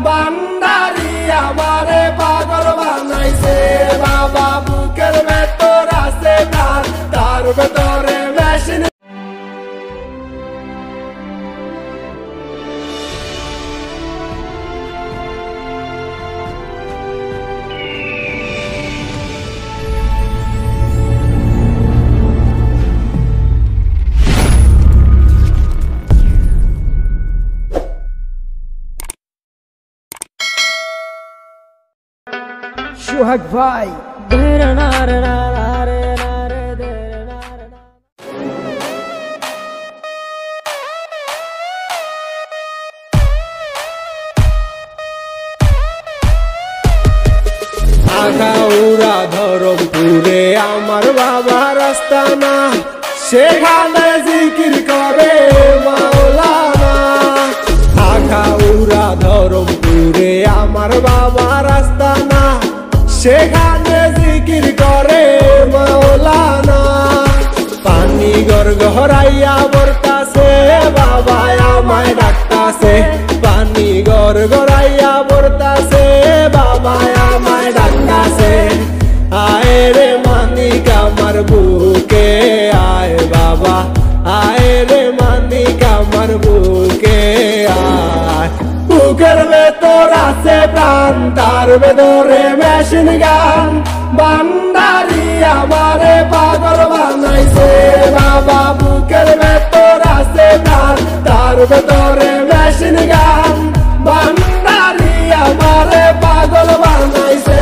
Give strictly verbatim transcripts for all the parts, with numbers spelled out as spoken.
বান্দারি আমারে পাগল বানাইছে বাবা বুকের ভেতর আছে প্রাণ তার ভেতরে মেশিন সোহাগ ভাই আখাউড়া ধরমপুরে আমার বাবার আস্তানা সেখানে জিকির করে মাওলানা আখাউড়া ধরমপুরে আমার বাবার আস্তানা সেখানে জিকির করে মাওলানা পানি গর গহরাইয়া বরতাছে বাবা আমায় ডাকতাছে পানি গর গড়াইয়া বরতাছে বাবা আমায় ডাকতাছে আয় রে মানিক আমার বুকে আয় বাবা আয় রে মানিক আমার বুকে আয় বুকের ভেতর আছে প্রাণ তার ভেতরে মেশিন গান বান্দারি আমারে পাগল বানাইছে বাবা বুকের ভেতর আছে প্রাণ তার ভেতরে মেশিন গান বান্দারি আমারে পাগল বানাইছে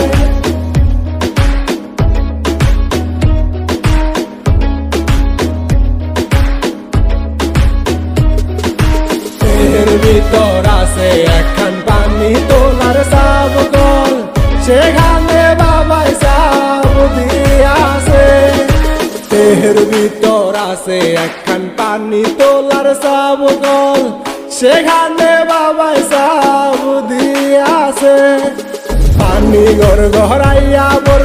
এর ভিতর আছে একখান পানি তোলার সাবকল সেখানে বাবাই সাব দিয়াছে এর ভিতর আছে একখান পানি তোলার সাবকল সেখানে বাবাই সাব দিয়াছে পানি গর গহরাইয়া